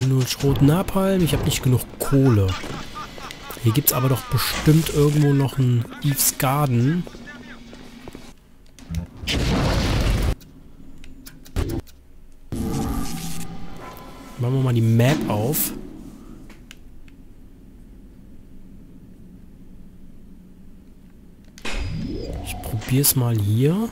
Nur Schrot, Napalm. Ich habe nicht genug Kohle. Hier gibt es aber doch bestimmt irgendwo noch ein Eve's Garden. Machen wir mal die Map auf. Ich probiere es mal hier.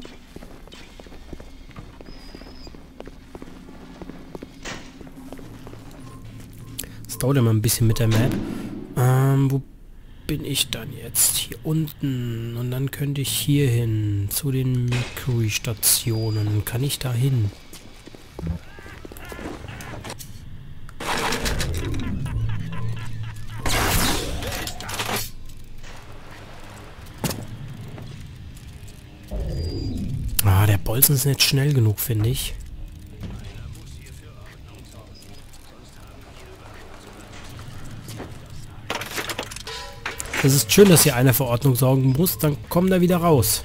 Das dauert immer ein bisschen mit der Map. Wo bin ich dann jetzt? Hier unten. Und dann könnte ich hier hin. Zu den Mercury-Stationen. Kann ich da hin? Ah, der Bolzen ist nicht schnell genug, finde ich. Es ist schön, dass hier einer für Ordnung sorgen muss, dann kommen da wieder raus.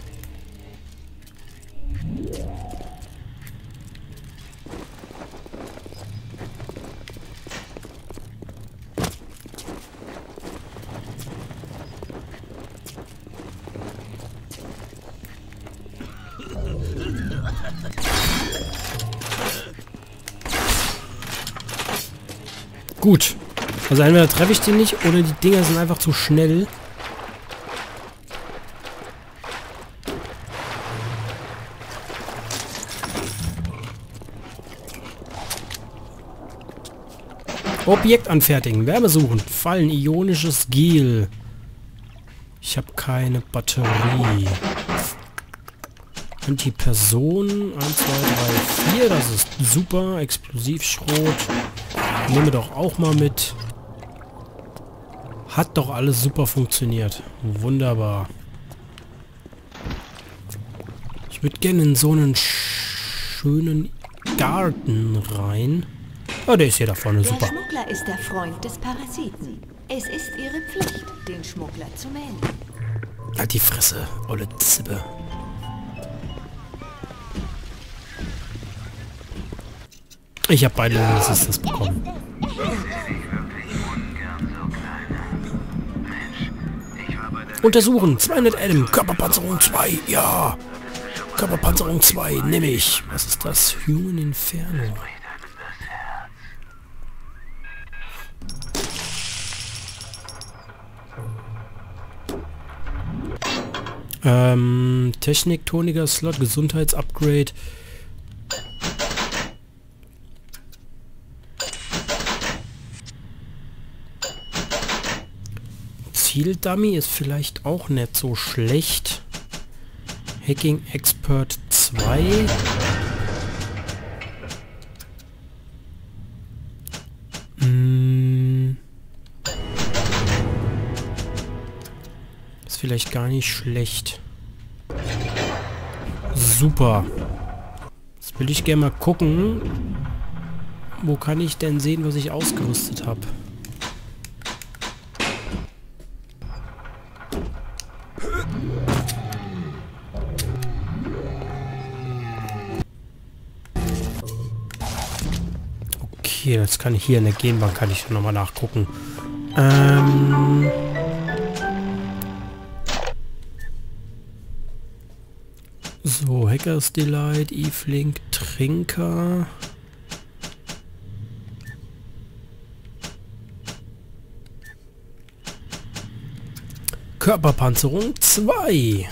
Gut. Also entweder treffe ich den nicht oder die Dinger sind einfach zu schnell. Objekt anfertigen. Wärme suchen. Fallen. Ionisches Gel. Ich habe keine Batterie. Antiperson. 1, 2, 3, 4. Das ist super. Explosivschrot. Nehme doch auch mal mit. Hat doch alles super funktioniert. Wunderbar. Ich würde gerne in so einen schönen Garten rein. Oh, der ist hier da vorne, super. Der Schmuggler ist der Freund des Parasiten. Es ist ihre Pflicht, den Schmuggler zu mähen. Halt die Fresse, olle Zippe. Ich habe beide das bekommen. Untersuchen, 200 Adam, Körperpanzerung 2, ja. Körperpanzerung 2, nehme ich. Was ist das? Human Inferno. Technik, Toniker, Slot, Gesundheitsupgrade. Zieldummy ist vielleicht auch nicht so schlecht. Hacking Expert 2. Ist vielleicht gar nicht schlecht. Super. Jetzt will ich gerne mal gucken. Wo kann ich denn sehen, was ich ausgerüstet habe? Okay, das kann ich hier in der Genbank, kann ich nochmal nachgucken. So, Hackers Delight, Eve-Link, Trinker. Körperpanzerung 2.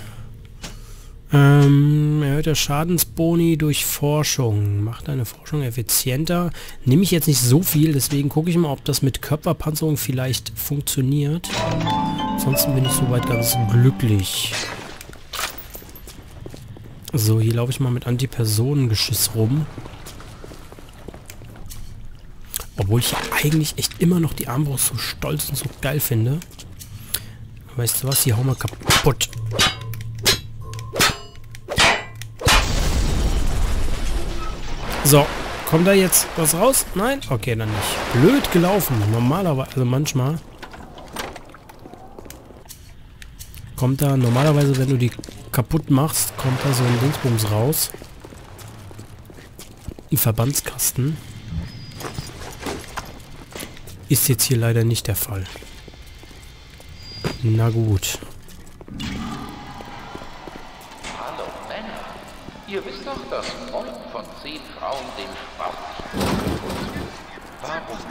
Erhöht der Schadensboni durch Forschung. Macht deine Forschung effizienter. Nehme ich jetzt nicht so viel, deswegen gucke ich mal, ob das mit Körperpanzerung vielleicht funktioniert. Ansonsten bin ich soweit ganz glücklich. So, hier laufe ich mal mit Antipersonengeschiss rum. Obwohl ich eigentlich echt immer noch die Armbrust so stolz und so geil finde. Weißt du was? Die hauen wir kaputt. So, kommt da jetzt was raus? Nein? Okay, dann nicht. Blöd gelaufen. Normalerweise, also manchmal. Kommt da, normalerweise, wenn du die kaputt machst, kommt da so ein Dingsbums raus. Ein Verbandskasten. Ist jetzt hier leider nicht der Fall. Na gut. Hallo Männer. Ihr wisst doch, dass 9 von 10 Frauen den Spaß nicht. Warum?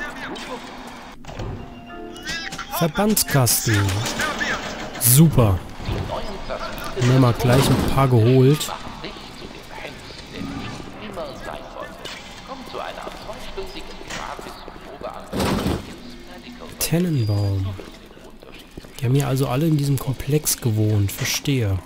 Verbandskasten. Super. Die neuen Plasmide Haben wir mal gleich ein paar geholt. machen dich zu dem Hengst, der du immer sein wolltest. Komm zu einer 2-stündigen Gratis-Probeanwendung ins Medical. Tennenbaum. Die haben hier also alle in diesem Komplex gewohnt. Verstehe.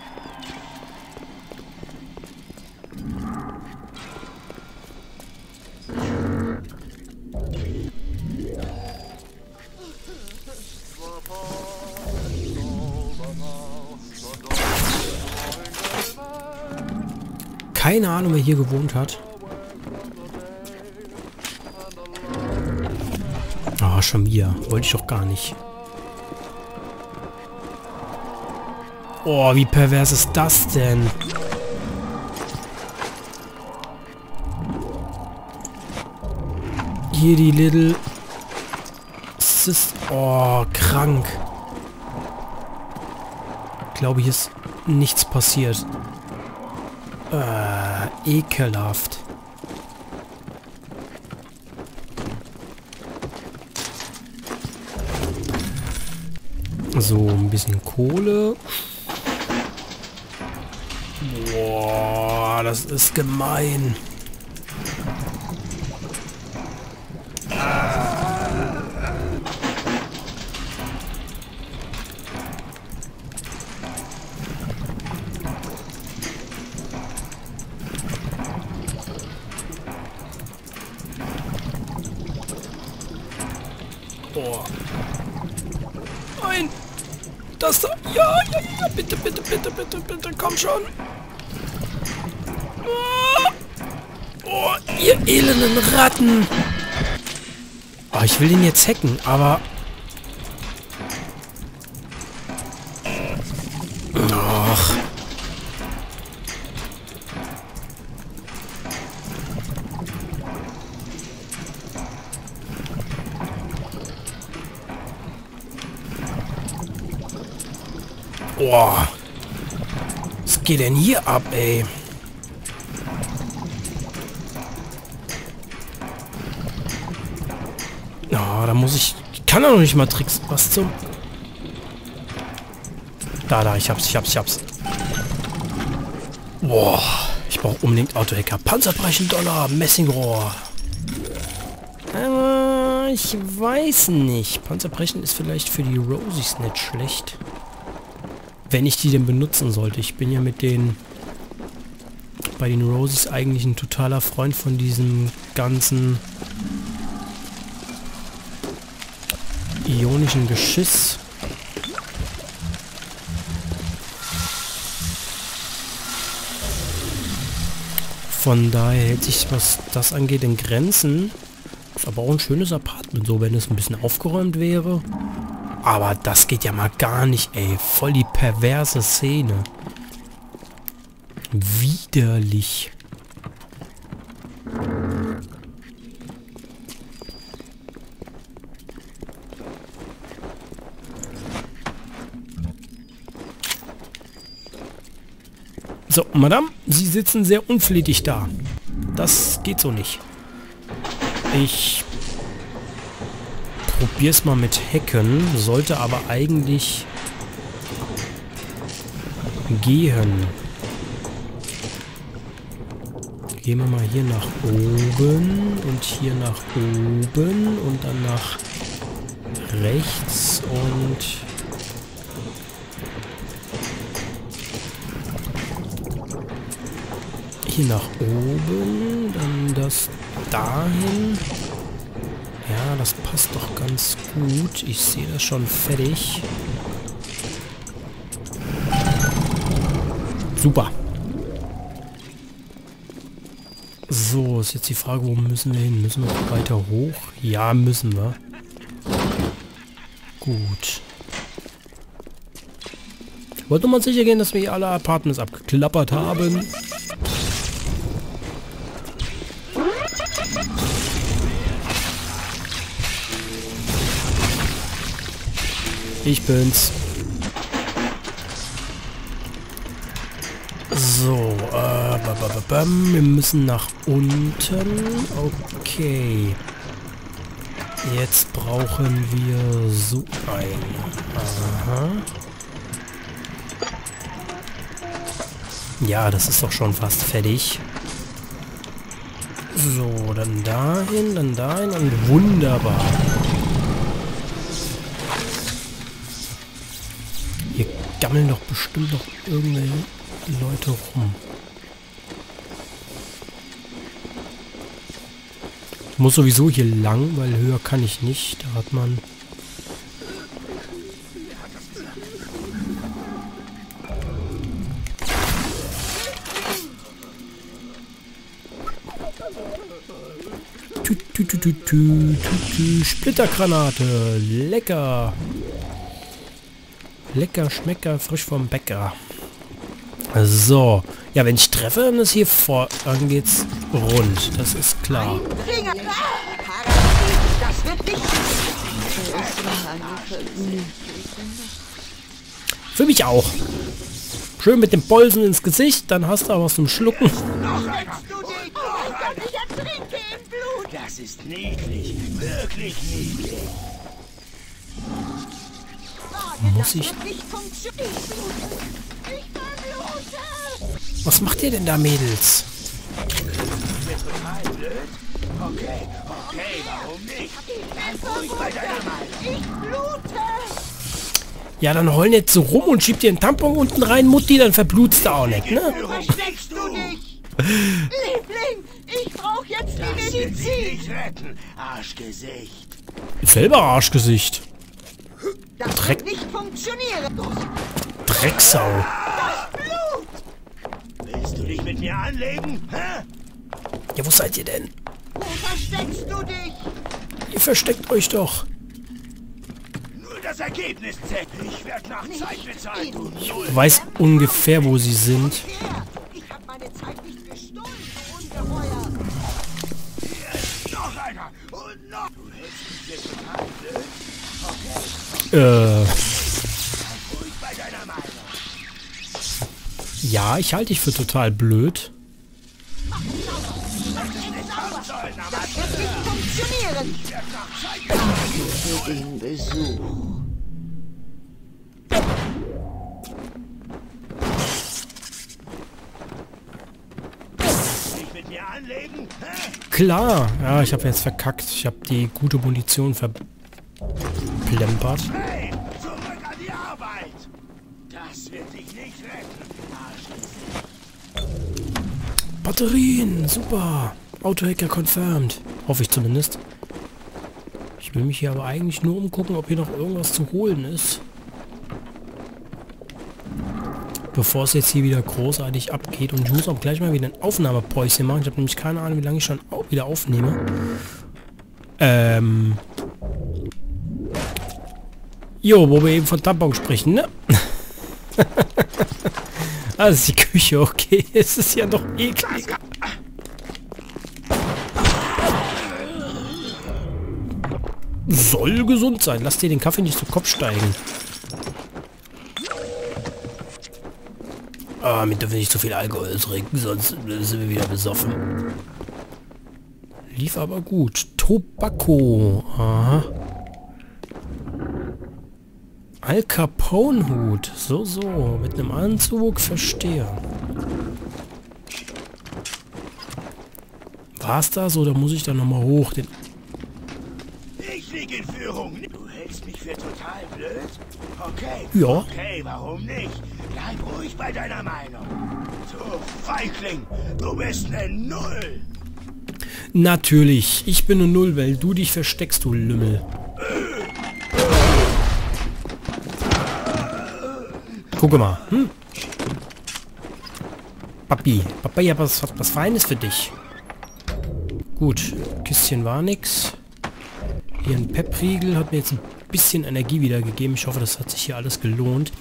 Keine Ahnung, wer hier gewohnt hat. Ah, schon wieder. Wollte ich doch gar nicht. Oh, wie pervers ist das denn? Hier die Little... Oh, krank. Ich glaube, hier ist nichts passiert. Ekelhaft. So, ein bisschen Kohle. Boah, das ist gemein. Boah. Nein! Das da! Ja, ja, ja! Bitte, bitte, bitte, bitte, bitte! Komm schon! Oh, ihr elenden Ratten! Oh, ich will ihn jetzt hacken, aber... Ach... Boah. Was geht denn hier ab, ey? Oh, da muss ich... Ich kann doch nicht mal Tricks. Was zum... Da, ich hab's. Boah. Ich brauche unbedingt Autohacker. Panzerbrechen, Dollar, Messingrohr. Ich weiß nicht. Panzerbrechen ist vielleicht für die Rosies nicht schlecht. Wenn ich die denn benutzen sollte. Ich bin ja mit den... Bei den Rosies eigentlich ein totaler Freund von diesem ganzen... ionischen Geschiss. Von daher hält sich, was das angeht, in Grenzen. Ist aber auch ein schönes Apartment, so wenn es ein bisschen aufgeräumt wäre. Aber das geht ja mal gar nicht, ey. Voll die perverse Szene. Widerlich. So, Madame, Sie sitzen sehr unflätig da. Das geht so nicht. Ich probier's mal mit Hacken, sollte aber eigentlich gehen. Gehen wir mal hier nach oben und hier nach oben und dann nach rechts und hier nach oben, dann das dahin. Ja, das passt doch ganz gut. Ich sehe das schon fertig. Super. So, ist jetzt die Frage, wo müssen wir hin? Müssen wir weiter hoch? Ja, müssen wir. Gut. Ich wollte nur mal sicher gehen, dass wir hier alle Apartments abgeklappert haben. Ich bin's. So, wir müssen nach unten. Okay. Jetzt brauchen wir so einen. Aha. Ja, das ist doch schon fast fertig. So, dann dahin und wunderbar. Hier gammeln doch bestimmt noch irgendwelche Leute rum. Ich muss sowieso hier lang, weil höher kann ich nicht. Da hat man... Splittergranate. Lecker. Lecker, schmecker, frisch vom Bäcker. So. Ja, wenn ich treffe, dann ist hier vor... Dann geht's rund. Das ist klar. Das wird nicht. Für mich auch. Schön mit dem Bolzen ins Gesicht, dann hast du aber was zum Schlucken. Das ist niedlich, wirklich niedlich. Muss ich... Was macht ihr denn da, Mädels? Okay, warum nicht? Bleib ruhig bei deiner Meinung. Ja, dann heul nicht so rum und schieb dir einen Tampon unten rein, Mutti, dann verblutst du auch nicht, ne? Versteckst du dich? Liebling, ich brauche jetzt die Das wird dich Medizin. nicht retten, Arschgesicht. Selber Arschgesicht. Das Dreck. wird nicht funktionieren. Drecksau. Willst du dich mit mir anlegen? Hä? Ja, wo seid ihr denn? Wo versteckst du dich? Ihr versteckt euch doch. Nur das Ergebnis zählt. Ich werde nach Zeit bezahlt, du Null. Ich weiß ungefähr, wo sie sind. Her. Ich habe meine Zeit nicht gestohlen, du Ungeheuer. Noch einer und noch. Du hältst mich hier total blöd. Ruhig bei deiner Meinung. Ja, ich halte dich für total blöd. Das wird nicht funktionieren. Für den Besuch. Dich mit mir anlegen? Hä? Klar. Ja, ich habe jetzt verkackt. Ich habe die gute Munition verplempert. Hey, zurück an die Arbeit. Das wird dich nicht retten, Arschgesicht. Batterien. Super. Autohacker confirmed. Hoffe ich zumindest. Ich will mich hier aber eigentlich nur umgucken, ob hier noch irgendwas zu holen ist. Bevor es jetzt hier wieder großartig abgeht. Und ich muss auch gleich mal wieder ein Aufnahmepäuschen machen. Ich habe nämlich keine Ahnung, wie lange ich schon wieder aufnehme. Jo, wo wir eben von Tampon sprechen, ne? Ah, das ist die Küche, okay. Es ist ja noch eklig. Soll gesund sein. Lass dir den Kaffee nicht zu Kopf steigen. Ah, wir dürfen nicht zu viel Alkohol trinken, sonst sind wir wieder besoffen. Lief aber gut. Tobacco. Aha. Al Capone-Hut. So, so. Mit einem Anzug. Verstehe. War's das oder muss ich da nochmal hoch? Den Ich liege in Führung. Du hältst mich für total blöd? Okay. Ja. Okay, warum nicht? Bleib ruhig bei deiner Meinung. Du Feigling, du bist eine Null. Natürlich. Ich bin eine Null, weil du dich versteckst, du Lümmel. Guck mal. Hm? Papi. Papa, ich hab was Feines für dich. Gut. Kistchen war nix. Hier ein Pep-Riegel hat mir jetzt ein bisschen Energie wiedergegeben. Ich hoffe, das hat sich hier alles gelohnt.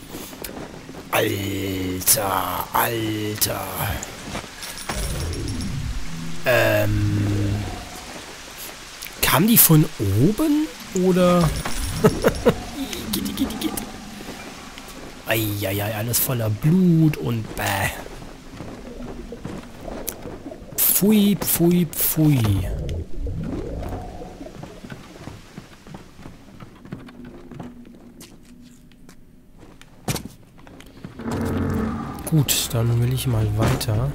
Alter, Alter. Kamen die von oben? Oder... Igitt. Eieiei, alles voller Blut und bäh. Pfui, pfui, pfui. Gut, dann will ich mal weiter.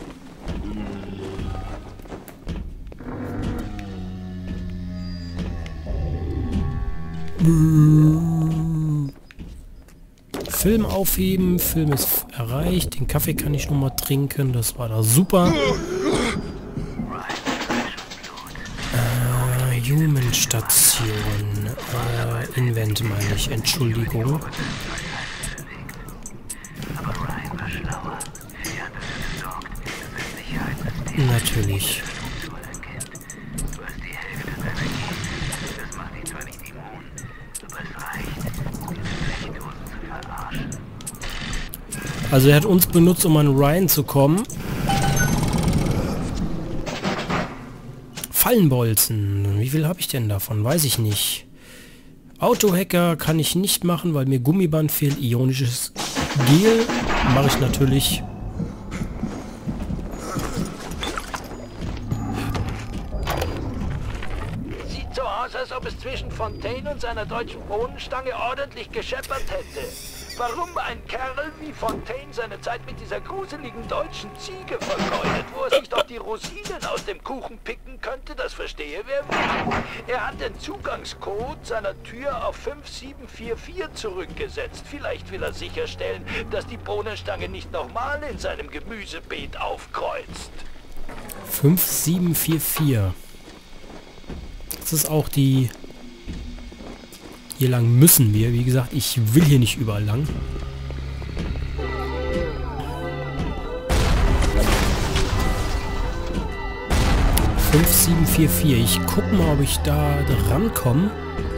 Film aufheben. Film ist erreicht. Den Kaffee kann ich noch mal trinken. Das war da super. Human-Station. Invent meine ich. Entschuldigung. Natürlich. Also er hat uns benutzt, um an Ryan zu kommen. Fallenbolzen. Wie viel habe ich denn davon? Weiß ich nicht. Autohacker kann ich nicht machen, weil mir Gummiband fehlt. Ionisches Gel mache ich natürlich. Sieht so aus, als ob es zwischen Fontaine und seiner deutschen Bohnenstange ordentlich gescheppert hätte. Warum ein Kerl wie Fontaine seine Zeit mit dieser gruseligen deutschen Ziege vergeudet, wo er sich doch die Rosinen aus dem Kuchen picken könnte, das verstehe wer will. Er hat den Zugangscode seiner Tür auf 5744 zurückgesetzt. Vielleicht will er sicherstellen, dass die Bohnenstange nicht nochmal in seinem Gemüsebeet aufkreuzt. 5744. Das ist auch die... Hier lang müssen wir. Wie gesagt, ich will hier nicht überall lang. Ich guck mal, ob ich da rankomme.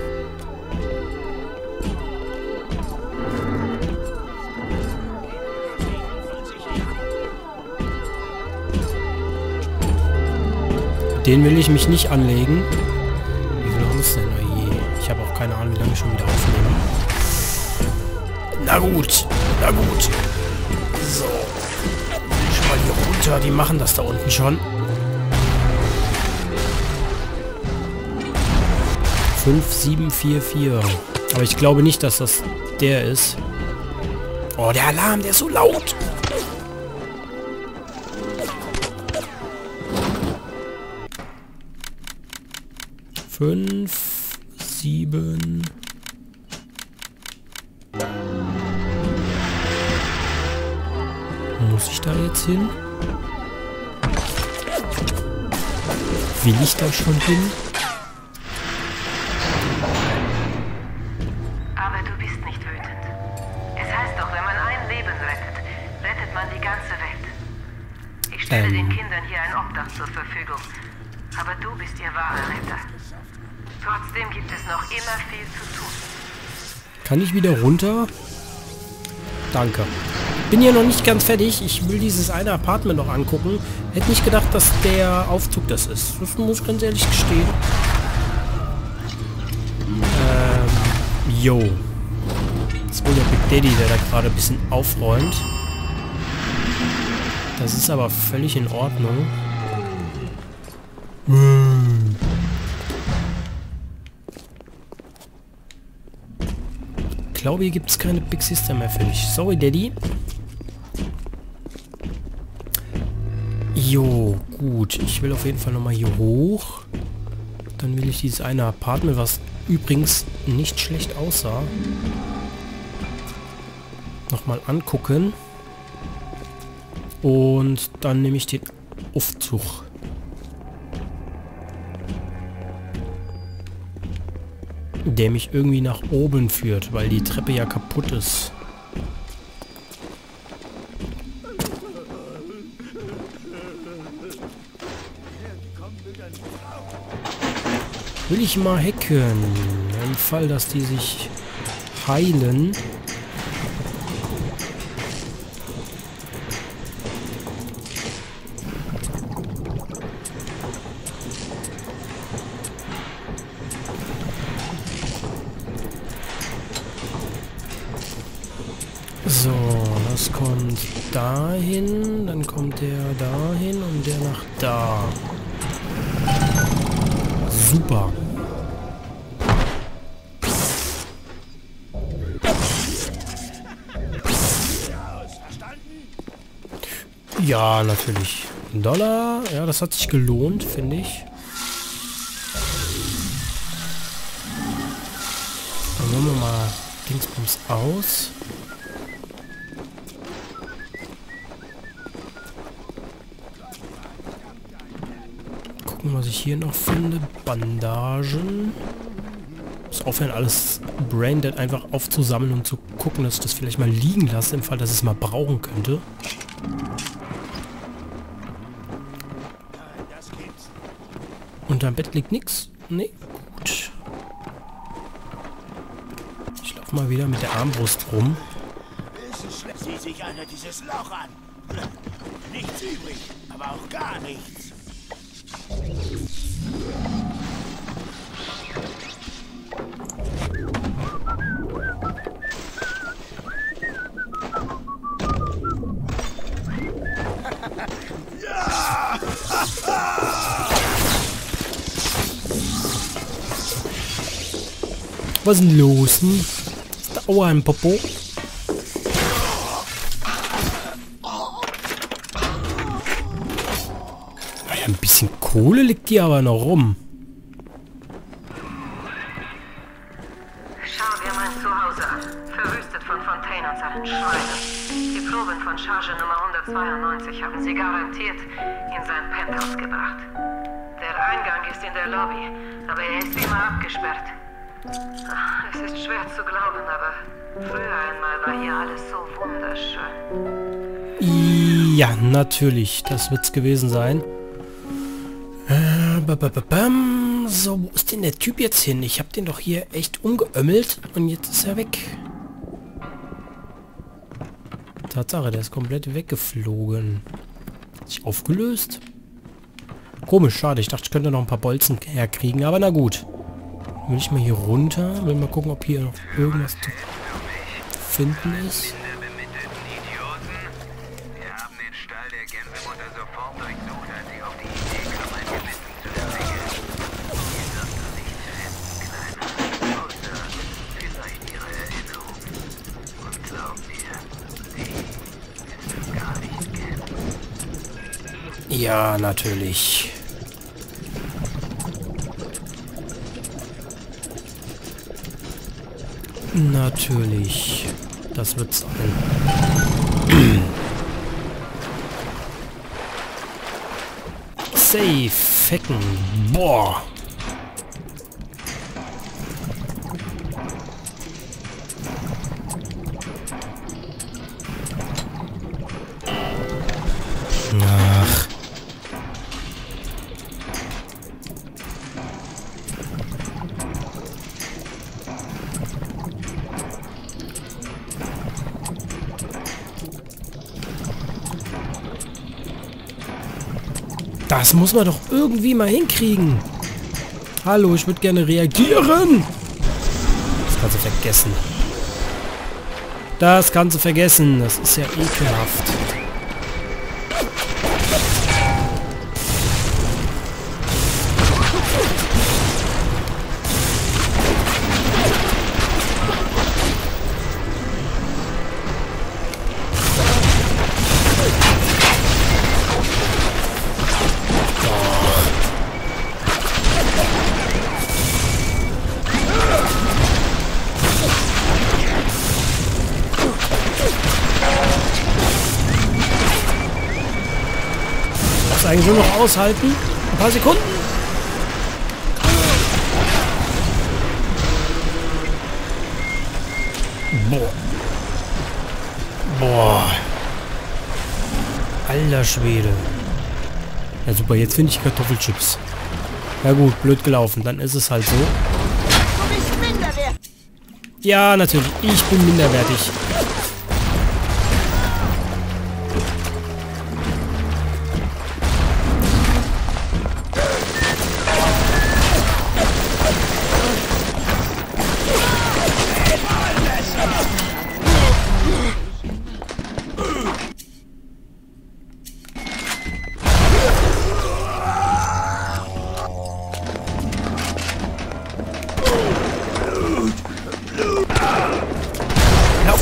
Den will ich mich nicht anlegen. Wie viel haben es denn? Ich habe auch keine Ahnung, wie lange ich schon wieder aufnehme. Na gut, na gut. So. Schon mal hier runter. Die machen das da unten schon. 5744. Aber ich glaube nicht, dass das der ist. Oh, der Alarm, der ist so laut. Fünf. 7. Muss ich da jetzt hin? Will ich da schon hin? Aber du bist nicht wütend. Es heißt doch, wenn man ein Leben rettet, rettet man die ganze Welt. Ich stelle den Kindern hier ein Obdach zur Verfügung. Aber du bist ihr wahrer Retter. Trotzdem gibt es noch immer viel zu tun. Kann ich wieder runter? Danke. Bin ja noch nicht ganz fertig. Ich will dieses eine Apartment noch angucken. Hätte nicht gedacht, dass der Aufzug das ist. Das muss ich ganz ehrlich gestehen. Jo. Das ist wohl der Big Daddy, der da gerade ein bisschen aufräumt. Das ist aber völlig in Ordnung. Ich glaube, hier gibt es keine Big Sister mehr für dich. Sorry, Daddy. Jo, gut. Ich will auf jeden Fall nochmal hier hoch. Dann will ich dieses eine Apartment, was übrigens nicht schlecht aussah, nochmal angucken. Und dann nehme ich den Aufzug. Der mich irgendwie nach oben führt, weil die Treppe ja kaputt ist. Will ich mal hacken. Im Fall, dass die sich heilen. So, das kommt dahin, dann kommt der dahin und der nach da. Super. Ja, natürlich. $1. Ja, das hat sich gelohnt, finde ich. Dann machen wir mal Dingsbums aus. Gucken, was ich hier noch finde. Bandagen. Muss aufhören, alles Braindead einfach aufzusammeln und zu gucken, dass ich das vielleicht mal liegen lasse, im Fall, dass ich es mal brauchen könnte. Unterm Bett liegt nichts? Nee, gut. Ich laufe mal wieder mit der Armbrust rum. Sieh sich einer dieses Loch an. Nichts übrig, aber auch gar nichts. Was ist denn los? Hm? Ist da Aua im Popo? Naja, ein bisschen Kohle liegt hier aber noch rum. Schau dir mein Zuhause an. Verwüstet von Fontaine und seinen Schweinen. Die Proben von Charge Nummer 192 haben sie garantiert in sein Penthouse gebracht. Der Eingang ist in der Lobby, aber er ist immer abgesperrt. Es ist schwer zu glauben, aber früher einmal war hier alles so wunderschön. Ja, natürlich. Das wird's gewesen sein. So, wo ist denn der Typ jetzt hin? Ich habe den doch hier echt umgeömmelt und jetzt ist er weg. Tatsache, der ist komplett weggeflogen. Hat sich aufgelöst? Komisch, schade. Ich dachte, ich könnte noch ein paar Bolzen herkriegen, aber na gut. Will ich mal hier runter? Will mal gucken, ob hier noch irgendwas zu finden ist. Ja, natürlich. Natürlich. Das wird sein. Safe. Fecken. Boah. Ach. Das muss man doch irgendwie mal hinkriegen. Hallo, ich würde gerne reagieren. Das kannst du vergessen. Das kannst du vergessen. Das ist ja ekelhaft. Eigentlich nur noch aushalten. Ein paar Sekunden. Boah. Boah. Alter Schwede. Ja super, jetzt finde ich Kartoffelchips. Ja gut, blöd gelaufen. Dann ist es halt so. Du bist minderwertig. Ja, natürlich. Ich bin minderwertig.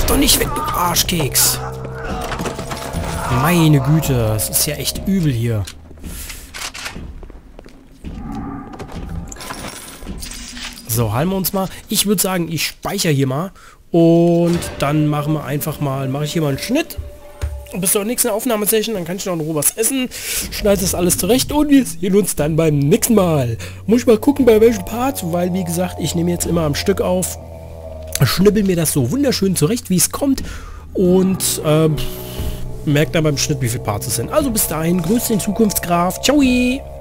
doch nicht weg, du Arschkeks. Meine Güte, das ist ja echt übel hier. So, halten wir uns mal. Ich würde sagen, ich speichere hier mal. Und dann machen wir einfach mal, mache ich hier mal einen Schnitt. Und bis zur nächsten Aufnahmesession, dann kann ich noch in Ruhe was essen. Schneide das alles zurecht und wir sehen uns dann beim nächsten Mal. Muss ich mal gucken, bei welchem Part, weil wie gesagt, ich nehme jetzt immer am Stück auf. Schnibbel mir das so wunderschön zurecht, wie es kommt. Und merkt dann beim Schnitt, wie viele Parts es sind. Also bis dahin, grüß den Zukunftsgraf. Ciao!